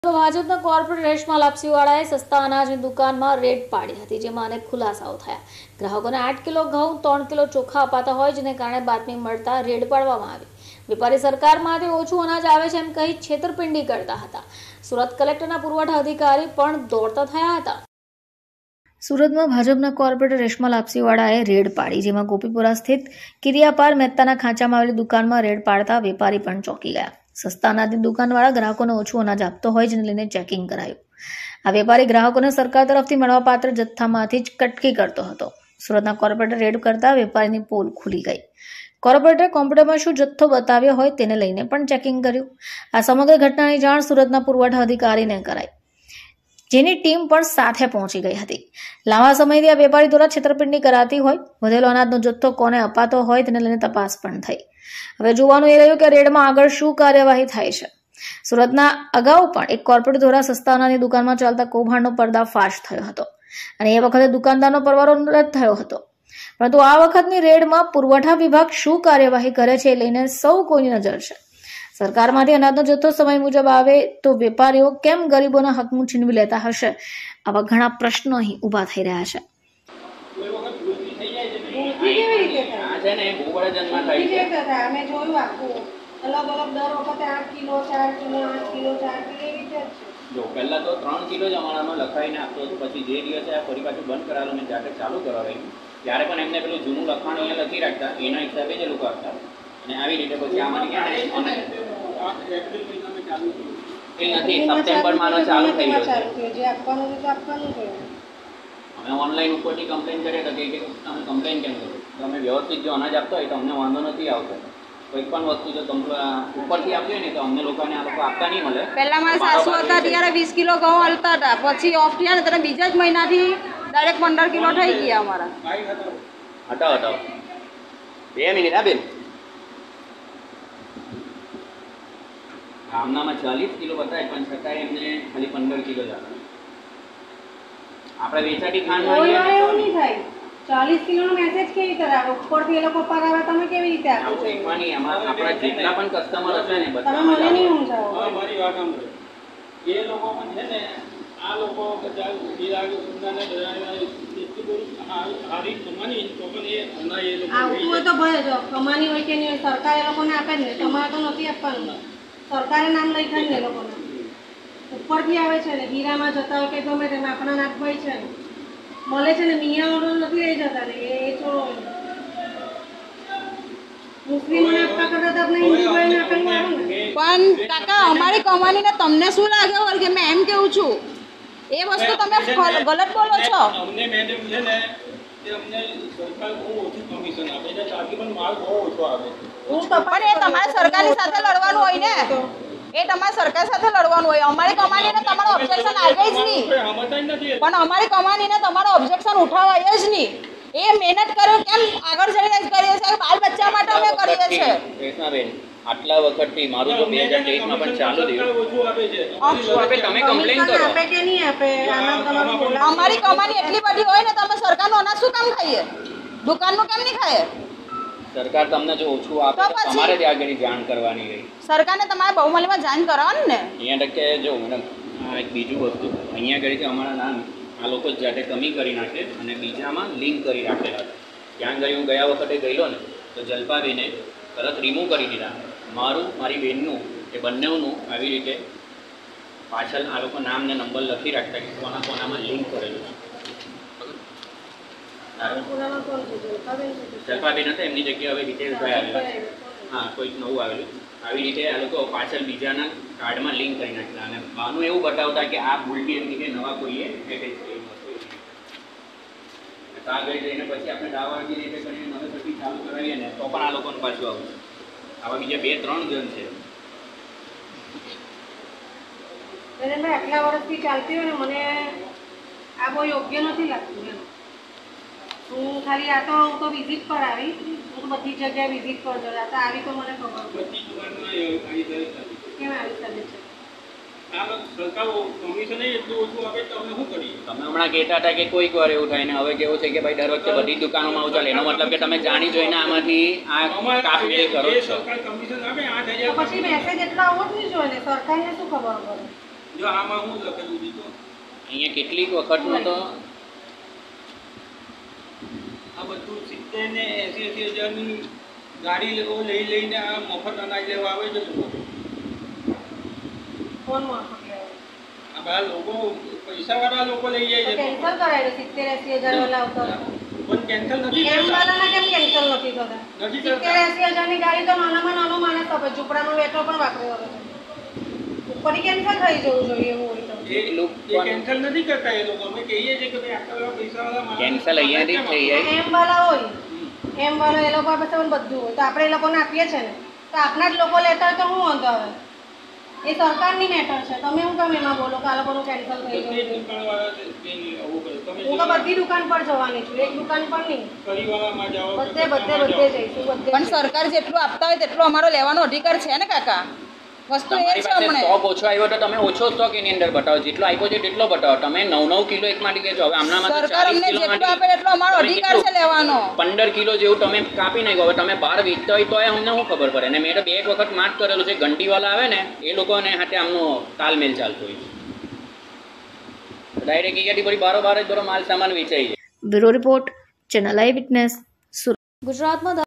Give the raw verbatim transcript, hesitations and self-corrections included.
ભાજપના કોર્પોરેટ રેશમા લાપસીવાળાએ સસ્તા અનાજની દુકાનમાં રેડ પાડી હતી, જેમાં અનેક ખુલાસાઓ થયા। ગ્રાહકોને આઠ કિલો ઘઉં ત્રણ કિલો ચોખા અપાતા હોય, જેને કારણે બાતમી મળતા રેડ પાડવામાં આવી। વેપારી સરકારમાંથી ઓછું અનાજ આવે છે એમ કહી છેતરપિંડી કરતા હતા। સુરત કલેક્ટરના પુરવઠા અધિકારી પણ દોડતા થયા હતા। સુરતમાં ભાજપના કોર્પોરેટર રેશમા લાપસીવાળાએ રેડ પાડી, જેમાં ગોપીપુરા સ્થિત કિરિયાપાર મહેતાના ખાંચામાં આવેલી દુકાનમાં રેડ પાડતા વેપારી પણ ચોંકી ગયા। સસ્તા અનાજની દુકાનવાળા ગ્રાહકોને ઓછું અનાજ આપતો હોય, જેને લઈને ચેકિંગ કરાયું। આ વેપારી ગ્રાહકોને સરકાર તરફથી મળવાપાત્ર જથ્થામાંથી જ કટકી કરતો હતો। સુરતના કોર્પોરેટર રેડ કરતા વેપારીની પોલ ખુલી ગઈ। કોર્પોરેટરે કોમ્પ્યુટરમાં શું જથ્થો બતાવ્યો હોય તેને લઈને પણ ચેકિંગ કર્યું। આ સમગ્ર ઘટનાની જાણ સુરતના પુરવઠા અધિકારીને કરાઈ, જેની ટીમ પણ સાથે પહોંચી ગઈ હતી। લાંબા સમયથી આ વેપારી દ્વારા છેતરપિંડી કરાતી હોય, વધેલો અનાજનો જથ્થો કોને અપાતો હોય તેને લઈને તપાસ પણ થઈ। હવે જોવાનું એ રહ્યું કે રેડમાં આગળ શું કાર્યવાહી થાય છે। સુરતના અગાઉ પણ એક કોર્પોરેટ દ્વારા સસ્તા અનાજની દુકાનમાં ચાલતા કૌભાંડનો પર્દાફાશ થયો હતો અને એ વખતે દુકાનદારનો પરવારો રદ થયો હતો, પરંતુ આ વખતની રેડમાં પુરવઠા વિભાગ શું કાર્યવાહી કરે છે એ લઈને સૌ કોઈની નજર છે। સરકારમાંથી અનાજનો જથ્થો સમય મુજબ આવે તો વેપારીઓ કેમ ગરીબોના હકનું છીનવી લેતા હશે, આવા ઘણા પ્રશ્નો અહીં ઊભા થઈ રહ્યા છે। अलग अलग दर वखते आठ किलो चार किलो आठ किलो चार किलो एवी रीते जो पहला तो ત્રણ કિલો જ અમારામાં લખાઈને આપતો હતો, પછી જે દિવસે આ ફરી પાછું બંધ કરાવેલું મેં જાતે ચાલુ કરાવ્યું ત્યારે પણ એમને પેલું જૂનું લખાણ અહીંયા લખી રાખતા, એના હિસાબે જ લોકો આપતા અને આવી રીતે પછી આમાંથી ક્યાં એ નથી સપ્ટેમ્બરમાં ચાલુ થઈ ગયો છે। જે આપવાનું છે આપવાનું છે। અમે ઓનલાઈન ઉપરથી કમ્પ્લેન કરીએ તો કે તમે કમ્પ્લેન કેમ કરો, તો અમે વ્યવસ્થિત જો અનાજ આપતા હોય તો અમને વાંધો નથી આવતો। કોઈ પણ વસ્તુ જો તમે ઉપરથી આપજો ને તો અમને લોકોને આ લોકો આપતા નહીં મળે। પહેલા મારા સાસુ હતા ત્યારે વીસ કિલો ઘઉં હાલતા હતા, પછી ઓફ થયા ને ત્યારે બીજા જ મહિનાથી ડાયરેક્ટ પંદર કિલો થઈ ગયા અમારા। હટાવો હટાવો બે મિનિટ આ બેન, ગામનામાં ચાલીસ કિલો બતાવે પણ છતાં એમને ખાલી પંદર કિલો જ આપે। આપણે વેચાતી ખાંડમાં એવું નહીં થાય, ચાલીસ કિલો નો મેસેજ કેવી રીતે આવે ઉપરથી એ લોકો પર આવે, તમે કેવી રીતે આપો છો? એકવાની આમાં આપણા જેટલા પણ કસ્ટમર હશે ને બધા તમે મને નહીં સમજાવો। મારી વાત સાંભળો, એ લોકો પણ છે ને આ લોકો બધા ગિરાક સુંદરને હારી કમાની તો પણ એ અનાજ એ લોકો આવતું હોય તો ભલે જો કમાની હોય કે નહીં, સરકાર એ લોકોને આપે જ ને, તમારે તો નથી આપવાનું। સરકારે નામ લખ્યા ને એ લોકોને ઉપરથી આવે છે ને, ગીરામાં જતા હોય કે ગમે તેમાં આપણા નાથભાઈ છે ને મળે છે ને, મિયા ઓર્ડર નથી લઈ જતા ને એ છોડો, મુસ્લિમોને આપતા કરતા તો આપણે હિન્દુ ભાઈને આપેલું આવે ને। પણ કાકા અમારી કમાનીને તમને શું લાગે હોય કે મેં એમ કેવું છું, એ વસ્તુ તમે ગલત બોલો છો। અમને મેડમ છે ને તે અમને સરકાર બહુ ઓછું કમિશન આપે છે, ત્યાંથી પણ માલ બહુ ઓછો આવે છે। હું તો પણ એ તમારે સરકારની સાથે લડવાનું હોય ને, એ તમારે સરકાર સાથે લડવાનું હોય। અમારી કમાનીને તમારો ઓબ્જેક્શન આવે જ નહીં, પણ અમારી કમાનીને તમારો ઓબ્જેક્શન ઉઠાવાય જ નહીં। એ મહેનત કર્યો કેમ આગળ જઈને જ કરીએ છીએ, બાલ બચ્ચા માટે અમે કરીએ છીએ। રેશમાબેન આટલા વખતથી મારું તો બે હજાર તેવીસમાં પણ ચાલુ થયું, તમે કમ્પ્લેન કરો આપે કે નહીં આપે, આમાં તમારું બોલા અમારી કમાની એટલી બધી હોય ને, તમે સરકારનું અનાજ શું કામ ખાઈએ, દુકાનનું કેમ નહીં ખાઈએ? સરકાર તમને જો ઓછું આપે તો તો પછી? તમારે ત્યાં આગળ જાણ કરવાની રહી। સરકારને તમારે બહુમલીમાં જાણ કરવાનું ને। અહીંયા તક કે જો મેડમ આ એક બીજું વસ્તુ અહીંયા આગળ કે અમારા નામ આ લોકો જ જાતે કમી કરી નાખે અને બીજામાં લિંક કરી રાખેલા હતા। ત્યાં આગળ હું ગયા વખતે ગયેલો ને તો જલપાબેને તરત રિમૂવ કરી દીધા, મારું મારી બહેનનું એ બંનેનું આવી રીતે પાછળ આ લોકો નામ ને નંબર લખી રાખતા કે કોના કોનામાં લિંક કરેલું છે। જલપાબેન હતા, એમની જગ્યાએ હવે ડિટેલ્સ ભાઈ આવેલા, હા કોઈક નવું આવેલું, આવી રીતે આ લોકો પાછળ બીજાના કાર્ડમાં લિંક કરી નાખતા અને બાનું એવું બતાવતા કે આ ભૂલથી એમ કે નવા કોઈએ એટેચ કરી આગળ જઈને પછી આપણે દાવાજી રીતે કરીને નવે પછી ચાલુ કરાવીએ ને તો પણ આ લોકોનું પાછું આવું। આવા બીજા બે ત્રણ જણ છે। આટલા વર્ષથી ચાલતી હોય ને મને આ બહુ યોગ્ય નથી લાગતું એમ। હું ખાલી આ તો હું તો વિઝિટ પર આવી, હું તો બધી જગ્યાએ વિઝિટ પર જતા તો આવી તો મને ખબર કેમ આવી શકે છે। સરકાર કમિશન એટલું ઓછું આપે તો અમે શું કરીએ? તમે હમણાં કહેતા હતા કે કોઈક વાર એવું થાય ને હવે કેવું છે કે ભાઈ દર વખતે બધી દુકાનોમાં આવું ચાલે, એનો મતલબ કે તમે જાણી જોઈને આમાંથી આ કાપમેલ કરો છો। સરકાર કમિશન આપે આઠ હજાર પછી મેસેજ એટલા આવવો જ નહીં જોઈએ ને, સરકારને શું ખબર પડે? જો આમાં હું લખેલું છે તો અહીંયા કેટલીક વખતનો તો આ બધું સિત્તેર ને એસી એસી હજારની ગાડી લેવો લઈ લઈને આ મફત અનાજ લેવા આવે છે લોકો. કોણ મફત લેવા? આ બધા લોકો પૈસાવાળા લોકો લઈ જાય છે. કેન્સલ કરાય સિત્તેર એસી હજાર વાળા આવતા પણ કેન્સલ નથી કેમ કરતા. વાળાના કેમ કેન્સલ નથી થતા? નથી સિત્તેર કરતા. એસી હજારની ગાડી તો નાનામાં નાનો માણસ આપે, ઝૂંપડામાં બેઠો પણ વાપરી વળે છે. ઉપરથી કેન્સલ થઈ જવું જોઈએ એવું હોય તો. એ એ કેન્સલ નથી કરતા એ લોકો. અમે કહીએ છીએ કે ભાઈ આટલા બધા પૈસાવાળા માણસ કેન્સલ અહીંયાથી જ થઈ જાય. એમ વાળા હોય એમ વાળા એ લોકો પાસે પણ બધું હોય તો આપણે એ લોકોને આપીએ છીએ ને, તો આપણા જ લોકો લેતા હોય તો શું વાંધો આવે? એ સરકારની મેટર છે. તમે હું કેમ એમાં બોલો કે આ લોકોનું કેન્સલ થઈ તો જવું તે જોઈએ? દુકાનવાળા છે તે આવું કરે. તમે હું તો બધી દુકાન પર જવાની છું, એક દુકાન પર નહીં, ફરીવાળામાં જાઓ કે બધે બધે કચ્છામાં બધે જાઓ. જઈશું બધે. પણ સરકાર જેટલું આપતા હોય તેટલો અમારો લેવાનો અધિકાર છે ને કાકા. વસ્તુ એ તમારી છે પાસે હમણે સ્ટોક ઓછો આવ્યો તો તમે ઓછો સ્ટોક એની અંદર બતાવો, જેટલો આપ્યો છે તેટલો બતાવો. તમે નવ નવ કિલો એક માટે કહેજો, હવે આમનામાં તો સરકાર ચાલીસ અમને કિલો જેટલું માટે આપે એટલો અમારો તમે અધિકાર છે કેટલું? લેવાનો. પંદર કિલો જેવું તમે કાપી નાખ્યો. હવે તમે બહાર વેચતા હોય તો એ અમને શું ખબર પડે? અને મેં તો બે એક વખત માર્ક કરેલું છે, ઘંટીવાળા આવે ને એ લોકોને હાથે આમનો તાલમેલ ચાલતો હોય છે. ડાયરેક્ટ અહીંયાથી બધી બારો બાર જ બધો માલ સામાન વેચાઈ જાય. Bureau report, channel I witness, Surat. ગુજરાતમાં